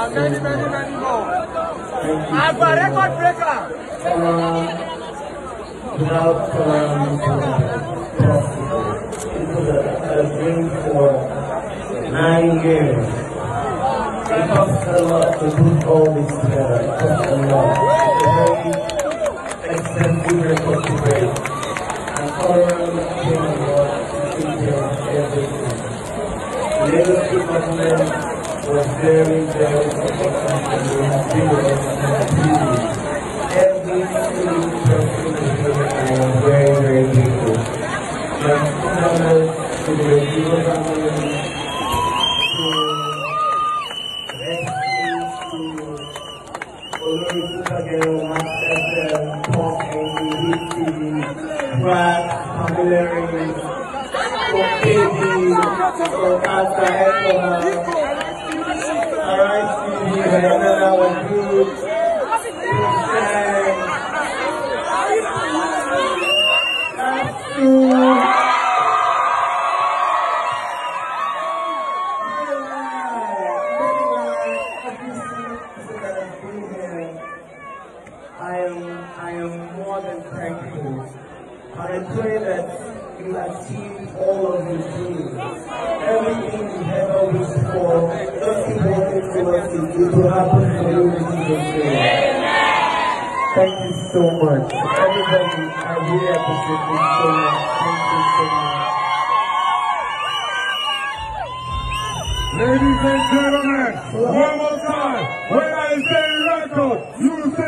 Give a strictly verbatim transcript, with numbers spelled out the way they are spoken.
and many, many, many more. I'm a record breaker. Without Fola possible. It was a, a dream for nine years. It cost a lot to put all this together. It cost a lot. It's a very expensive record to break. And Fola came about to take care of everything. The leadership government was very, very supportive and we have been with us and every single person was very, very grateful. My members, to the Regime family, to Rescue, to Olori Tutagel, Master, Pop, Amy, Hiti, Brad, Familiary, Baby, Master, Echo, Alright, Stevie, Vanilla, was good. I am, I am more than thankful, and I pray that you achieve all of your dreams. Everything you ever wished for, just keep working towards it. It will happen for you in Jesus' name. Thank you so much. Everybody, I really appreciate you so much. Thank you so much. Ladies and gentlemen, one more time, when I say record, you say